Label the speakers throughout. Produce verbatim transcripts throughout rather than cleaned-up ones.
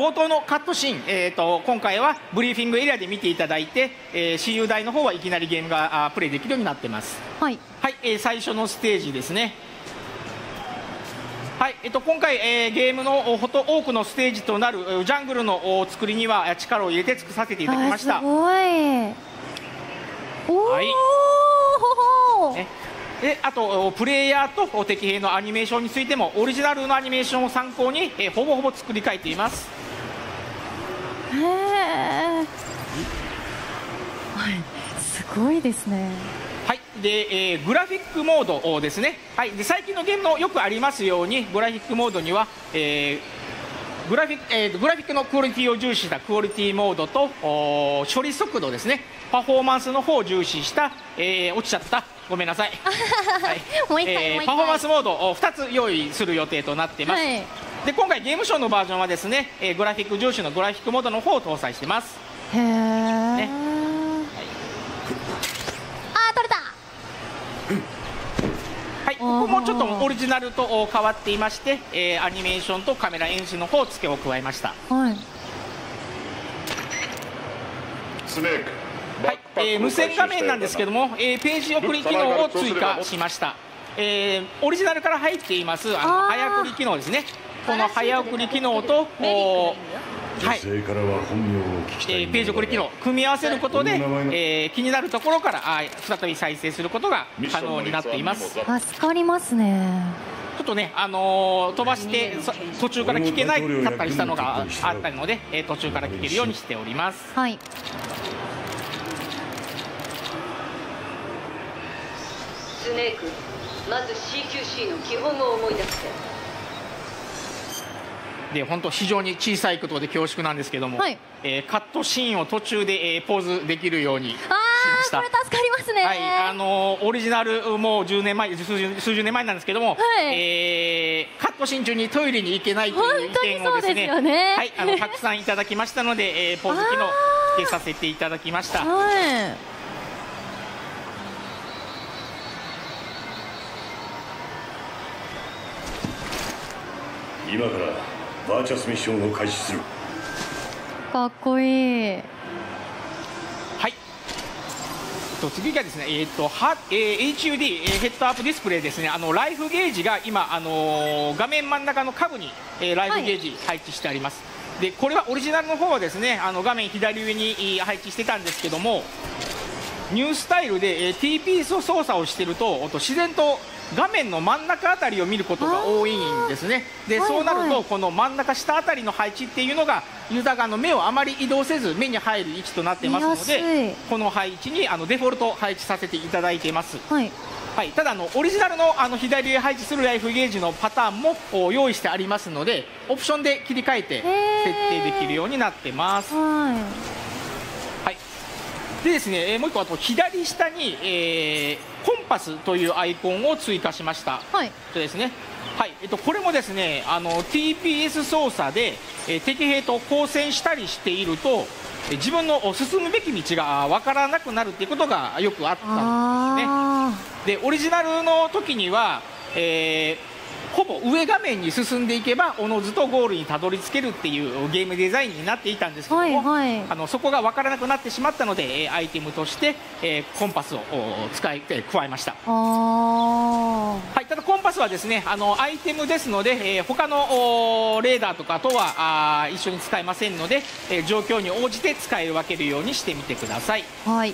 Speaker 1: 冒頭のカットシーン、えー、と今回はブリーフィングエリアで見ていただいて、えー、私有台の方はいきなりゲームがあプレイできるようになってます。
Speaker 2: はい、
Speaker 1: はいえー、最初のステージですね。はいえっと、今回、えー、ゲームのほと多くのステージとなるジャングルの作りには力を入れて作させていただきました。
Speaker 2: すごい。おお、はい
Speaker 1: ね、であとプレイヤーと敵兵のアニメーションについてもオリジナルのアニメーションを参考に、えー、ほぼほぼ作り変えています。
Speaker 2: へえ、はい、すごいですね。
Speaker 1: はいでえー、グラフィックモードですね。はい、で最近のゲームのよくありますようにグラフィックモードには、えーグラフィックえー、グラフィックのクオリティを重視したクオリティモードと処理速度ですね、パフォーマンスの方を重視した、えー、落ちちゃったごめんなさい、はい
Speaker 2: もう一回、
Speaker 1: えー、
Speaker 2: もう一回
Speaker 1: パフォーマンスモードをふたつ用意する予定となっています。はい、で今回ゲームショーのバージョンはですね、えー、グラフィック重視のグラフィックモードの方を搭載してます。
Speaker 2: へえ、
Speaker 1: ね、はい、ここもちょっとオリジナルと変わっていまして、えー、アニメーションとカメラ演出の方付けを加えました。
Speaker 2: はい、
Speaker 3: スネーク、
Speaker 1: はいえー、無線画面なんですけども、えー、ページ送り機能を追加しました。えー、オリジナルから入っていますあの早送り機能ですね。この早送り機能とはい、えー、ページ送り機能組み合わせることで、えー、気になるところからあ再び再生することが可能になっています。
Speaker 2: 助かりますね。
Speaker 1: ちょっとね、あのー、飛ばして途中から聞けないかったりしたのがあったので、えー、途中から聞けるようにしております。
Speaker 2: はい、
Speaker 4: スネーク、まず シーキューシー の基本を思い出して。
Speaker 1: で本当非常に小さいことで恐縮なんですけども、はい、えー、カットシーンを途中で、えー、ポーズできるようにしました。
Speaker 2: これ助かりますね。
Speaker 1: はい、あのー、オリジナルもうじゅうねんまえ数十、数十年前なんですけども、はい、えー、カットシーン中にトイレに行けないという意見をですね、ね、はい、あのたくさんいただきましたので、えー、ポーズ機能つけさせていただきました。はい、
Speaker 3: 今からバーチャスミッションを開始する。
Speaker 2: かっこいい。
Speaker 1: はい、と次がですね、えーとはえー、エイチユーディー、えー、ヘッドアップディスプレイですね。あのライフゲージが今、あのー、画面真ん中の下部に、えー、ライフゲージ配置してあります。はい、でこれはオリジナルの方はですね、あの画面左上に配置してたんですけども、ニュースタイルで、えー、T ピースを操作をしていると自然と画面の真ん中あたりを見ることが多いんですね。で、はいはい、そうなるとこの真ん中下あたりの配置っていうのがユーザー側の目をあまり移動せず目に入る位置となってますので、この配置にあのデフォルト配置させていただいています。はいはい、ただあのオリジナルのあの左上配置するライフゲージのパターンも用意してありますので、オプションで切り替えて設定できるようになってます。はいでですね、もう一個あと左下に、えー、コンパスというアイコンを追加しました。はい、とですね、はいえっと、これもですね、あの ティーピーエス 操作で、えー、敵兵と交戦したりしていると、えー、自分の進むべき道が分からなくなるっていうことがよくあったんですね。でオリジナルの時には、えーほぼ上画面に進んでいけばおのずとゴールにたどり着けるっていうゲームデザインになっていたんですけども、はいはい、あのそこが分からなくなってしまったのでアイテムとして、えー、コンパスを使い加えました。はい、ただコンパスはですね、あのアイテムですので、えー、他のレーダーとかとはあ一緒に使えませんので、えー、状況に応じて使い分けるようにしてみてください。はい、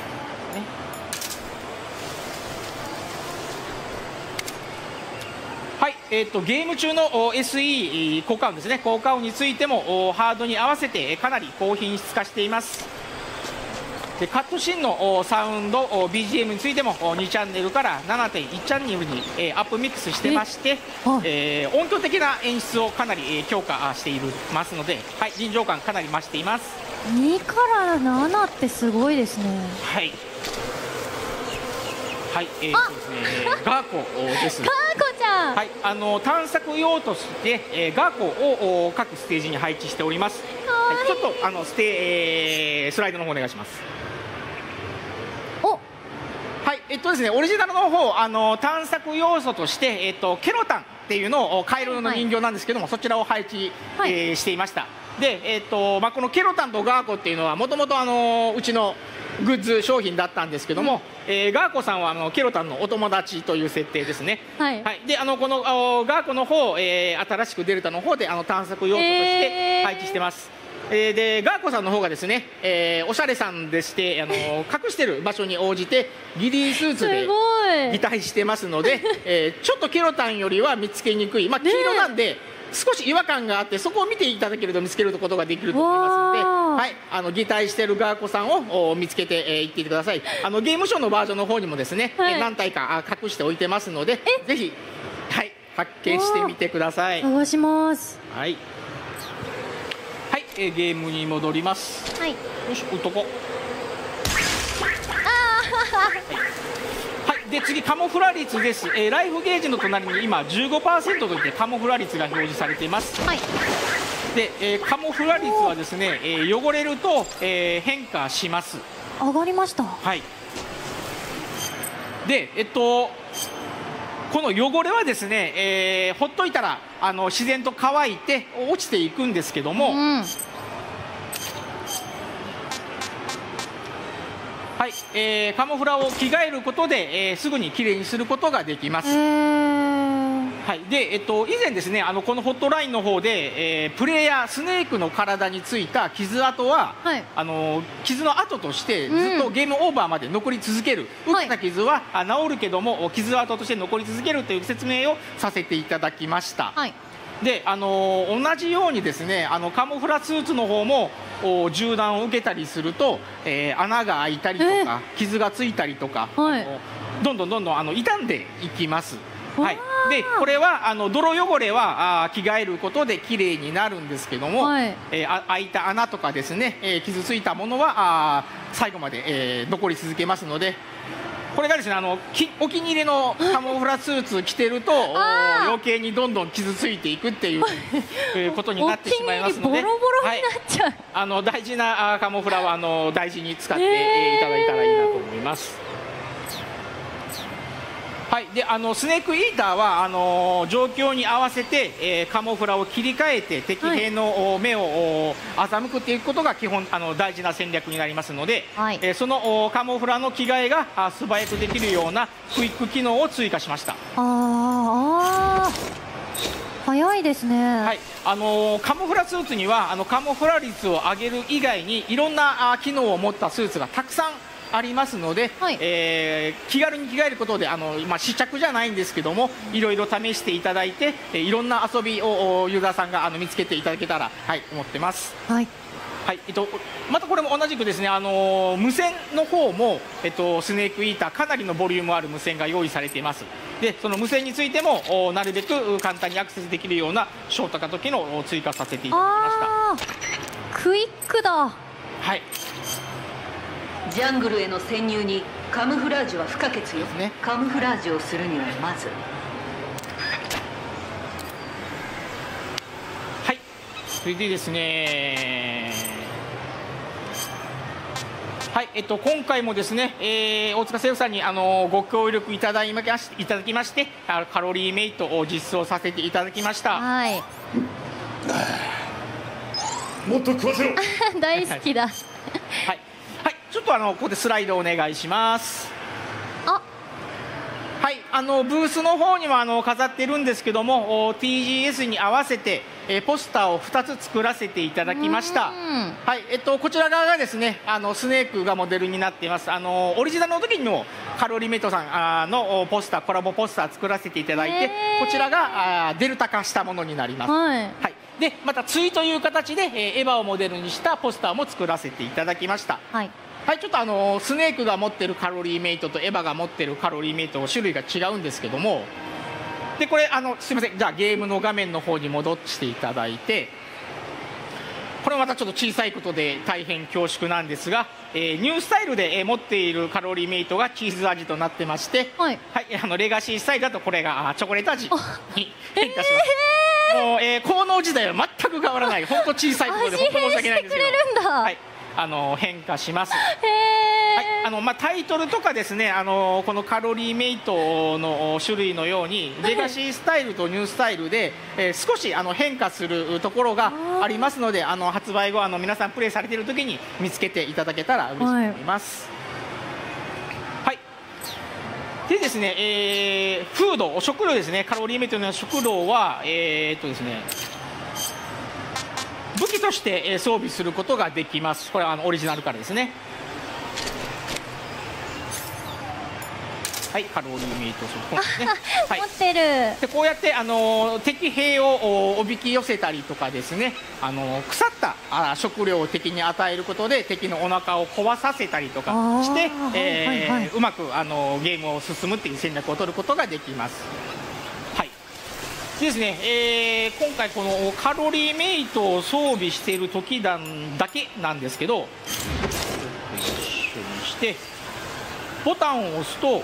Speaker 1: はい、えー、とゲーム中の エスイー 効果音ですね、効果音についてもハードに合わせてかなり高品質化しています。でカットシーンのサウンド ビージーエム についてもにチャンネルから ななてんいち チャンネルにアップミックスしてまして、えー、音響的な演出をかなり強化していますので、はい、臨場感かなり増しています。
Speaker 2: にからななってすごいですね。
Speaker 1: はいはい、えーとですね、ガーコです。
Speaker 2: ガーコちゃん。
Speaker 1: はい、あの探索用として、えー、ガーコを各ステージに配置しております。はい、ちょっとあのステ、えー、スライドの方お願いします。お、はい、えっとですね、オリジナルの方、あの探索要素として、えっとケロタンっっていうのをカエルの人形なんですけども、そちらを配置、
Speaker 2: はい
Speaker 1: えーしていました。で、えーとまあ、このケロタンとガーコっていうのはもともとうちのグッズ商品だったんですけども、うん、えー、ガーコさんはあのケロタンのお友達という設定ですね。
Speaker 2: はい、
Speaker 1: はい、であのこのあガーコの方、えー、新しくデルタの方であの探索要素として配置してます。えー、えー、でガーコさんの方がですね、えー、おしゃれさんでしてあの隠してる場所に応じてギリースーツで擬態してますので、えー、ちょっとケロタンよりは見つけにくい、まあ、黄色なんで、ね、少し違和感があって、そこを見ていただけると見つけることができると思いますので、はい、あの擬態しているガーコさんを見つけてい、えー、ってください。あのゲームショーのバージョンの方にもですね、はい、何体か隠しておいてますので、ぜひ、はい、発見してみてください。
Speaker 2: 探します。
Speaker 1: はい、はい、えー、ゲームに戻ります。
Speaker 2: はい、
Speaker 1: よし、男。で次カモフラ率です、えー、ライフゲージの隣に今 じゅうごパーセント といってカモフラ率が表示されています。
Speaker 2: はい、
Speaker 1: で、えー、カモフラ率はですね、えー、汚れると、えー、変化します。
Speaker 2: 上がりました。
Speaker 1: はい。でえっとこの汚れはですね、えー、ほっといたらあの自然と乾いて落ちていくんですけども、うん、はい、えー、カモフラを着替えることで、えー、すぐにきれいにすることができます。はい、で、えっと、以前ですね、あのこのホットラインの方で、えー、プレイヤースネークの体についた傷跡は、はい、あの傷の跡としてずっとゲームオーバーまで残り続ける、うん、打った傷は、はい、治るけども傷跡として残り続けるという説明をさせていただきました。はい、で、あの同じようにですね、あのカモフラスーツの方も銃弾を受けたりすると、えー、穴が開いたりとか傷がついたりとか、はい、あのどんどんどんどんあの傷んでいきます。はい、でこれはあの泥汚れはあ着替えることできれいになるんですけども、はい、えー、あ開いた穴とかですね、えー、傷ついたものはあ最後まで、えー、残り続けますので、これがですね、あのきお気に入りのカモフラスーツ着てると余計にどんどん傷ついていくっていうことになってしまいますので、
Speaker 2: ボロボロになっちゃう、はい、
Speaker 1: あの大事なカモフラはあの大事に使っていただいたらいいなと思います。はい、であのスネークイーターはあの状況に合わせて、えー、カモフラを切り替えて敵兵の目を欺くっていうことが基本あの大事な戦略になりますので、はい、えー、そのカモフラの着替えがあ素早くできるようなクイック機能を追加しました。
Speaker 2: ああ、早いですね。
Speaker 1: はい、あのカモフラスーツにはあのカモフラ率を上げる以外にいろんなあ機能を持ったスーツがたくさんありますので、はい、えー、気軽に着替えることであの、まあ、試着じゃないんですけどもいろいろ試していただいて、えー、いろんな遊びをユーザーさんがあの見つけていただけたら、はい、思ってます。はい、はい、えっと、またこれも同じくですね、あの無線の方も、えっと、スネークイーターかなりのボリュームある無線が用意されています。でその無線についてもなるべく簡単にアクセスできるようなショートカット機能を追加させていただきました。
Speaker 2: クイックだ。
Speaker 1: はい、
Speaker 4: ジャングルへの潜入にカムフラージュは不可欠よ、ね、カムフラージュをするにはまず、
Speaker 1: はい、それでですね、はい、えっと、今回もですね、えー、大塚政府さんにあのご協力いただきましいただきましてカロリーメイトを実装させていただきました。はい、
Speaker 3: もっと食わせろ
Speaker 2: 大好きだ。はい、
Speaker 1: ちょっとあのここでスライドお願いします。
Speaker 2: あ、
Speaker 1: はい、あのブースの方にはあの飾ってるんですけども ティージーエス に合わせて、えー、ポスターをふたつ作らせていただきました。はい、えっと、こちら側がですねあのスネークがモデルになっています。あのオリジナルの時にもカロリーメイトさんあのポスターコラボポスター作らせていただいて、こちらがあデルタ化したものになります。はい、はい、でまた対という形で、えー、エヴァをモデルにしたポスターも作らせていただきました。はい、はい、ちょっとあのスネークが持ってるカロリーメイトとエヴァが持ってるカロリーメイト種類が違うんですけども、でこれあのすいません、じゃあゲームの画面の方に戻していただいて、これまたちょっと小さいことで大変恐縮なんですが、えー、ニュースタイルで、えー、持っているカロリーメイトがチーズ味となってまして、はい、はい、あのレガシースタイルだとこれがチョコレート味に変化します。えー、もう、えー、効能自体は全く変わらない、本当小さいことで本当申し訳ないんですけど、はい、あの変化します。へー、 はい、あのまあ、タイトルとかですね、あのこのカロリーメイトの種類のように、はい、レガシースタイルとニュースタイルで、えー、少しあの変化するところがありますので、あの発売後あの皆さんプレイされている時に見つけていただけたら嬉しいと思います。はい、でですね、えー、フード食料ですね、カロリーメイトの食料はえー、っとですね武器として装備することができます。これはあのオリジナルからですね。はい、カロリーメイト食料ですね。はい、
Speaker 2: 持ってる。
Speaker 1: でこうやってあの敵兵をおびき寄せたりとかですね、あの腐ったあ食料を敵に与えることで敵のお腹を壊させたりとかして、えーはいはい、うまくあのゲームを進むっていう戦略を取ることができます。はい。でですね、えー、今回このカロリーメイトを装備している時だけなんですけど、一緒にしてボタンを押すと。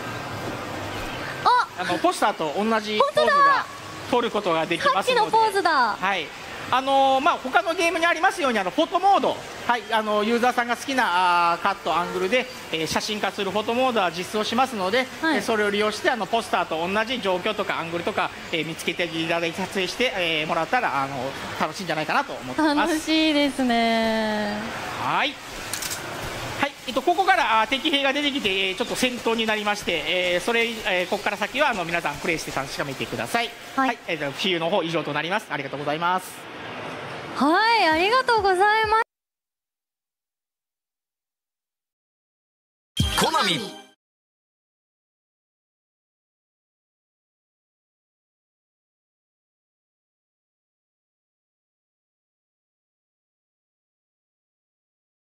Speaker 1: あのポスターと同じポーズが取ることができますので、
Speaker 2: さっきのポーズだ。
Speaker 1: はい、あのまあ他のゲームにありますようにあのフォトモード、はい、あのユーザーさんが好きなあカットアングルで、えー、写真化するフォトモードは実装しますので、はい、それを利用してあのポスターと同じ状況とかアングルとか、えー、見つけていただいて撮影して、えー、もらったらあの楽しいんじゃないかなと思ってます。
Speaker 2: 楽しいですね。
Speaker 1: はい。はい、えっと、ここからあ敵兵が出てきて、えー、ちょっと戦闘になりまして、えー、それ、えー、ここから先はあの皆さんプレイして確かめてください。はい、はい、えー、フィーの方以上となります。ありがとうございます。
Speaker 2: はい、ありがとうございます。
Speaker 5: コナミ